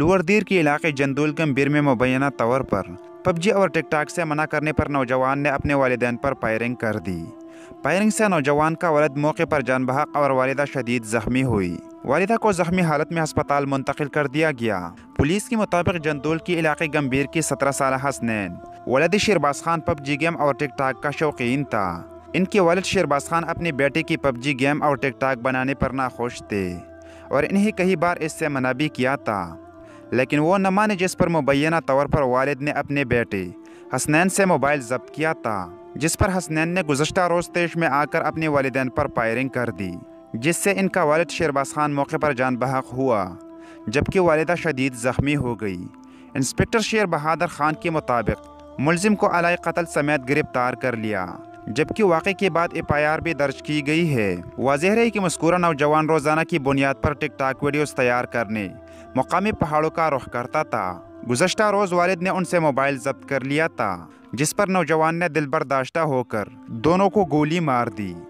الوردیر کے علاقے جندول گمبیر میں مبینہ طور پر پب جی اور ٹک ٹاک سے منع کرنے پر نوجوان نے اپنے والدین پر فائرنگ کر دی۔ فائرنگ سے نوجوان کا والد موقع پر جان بحق اور والدہ شدید زخمی ہوئی۔ والدہ کو زخمی حالت میں ہسپتال منتقل کر دیا گیا۔ پولیس کے مطابق جندول کے علاقے گمبیر کی 17 سالہ حسنین والد Sherbaz Khan PUBG game اور ٹک ٹاک کا شوقین تھا۔ ان کے والد شیرباز خان اپنی بیٹے کی پب جی گیم اور ٹک ٹاک بنانے پر ناخوش تھے اور انہیں کئی بار اس سے منع بھی کیا تھا، لیکن وہ نہ مانے، جس پر مبینہ طور پر والد نے اپنے بیٹے حسنین سے موبائل ضبط کیا تھا، جس پر حسنین نے گزشتہ روز تیش میں آ کر اپنے والدین پر فائرنگ کر دی، جس سے ان کا والد شیرباز خان موقع پر جان بحق ہوا جبکہ والدہ شدید زخمی ہو گئی۔ انسپکٹر شیر بہادر خان کے مطابق ملزم کو علیہ قتل سمیت گرفتار کر لیا، جبکہ واقعے کے بعد ایف آئی آر بھی درج کی گئی ہے۔ واضح ہے کہ مذکورہ نوجوان روزانہ کی بنیاد پر ٹک ٹاک ویڈیوز تیار کرنے مقامی پہاڑوں کا رخ کرتا تھا۔ گزشتہ روز والد نے ان سے موبائل ضبط کر لیا تھا، جس پر نوجوان نے دل برداشتہ ہو کر دونوں کو گولی مار دی۔